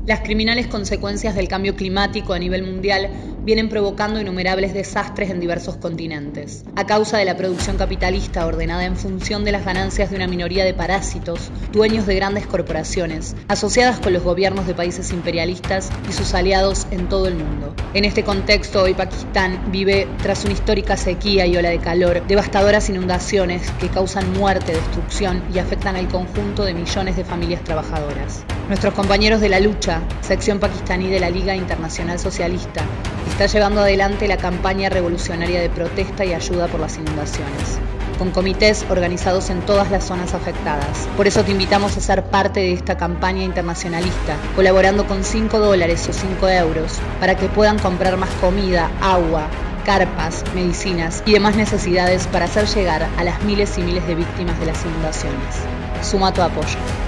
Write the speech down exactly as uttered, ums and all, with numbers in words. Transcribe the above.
Las criminales consecuencias del cambio climático a nivel mundial vienen provocando innumerables desastres en diversos continentes. A causa de la producción capitalista ordenada en función de las ganancias de una minoría de parásitos, dueños de grandes corporaciones, asociadas con los gobiernos de países imperialistas y sus aliados en todo el mundo. En este contexto, hoy Pakistán vive tras una histórica sequía y ola de calor, devastadoras inundaciones que causan muerte, destrucción y afectan al conjunto de millones de familias trabajadoras. Nuestros compañeros de la lucha, sección pakistaní de la Liga Internacional Socialista, está llevando adelante la campaña revolucionaria de protesta y ayuda por las inundaciones, con comités organizados en todas las zonas afectadas. Por eso te invitamos a ser parte de esta campaña internacionalista, colaborando con cinco dólares o cinco euros, para que puedan comprar más comida, agua, carpas, medicinas y demás necesidades para hacer llegar a las miles y miles de víctimas de las inundaciones. Suma tu apoyo.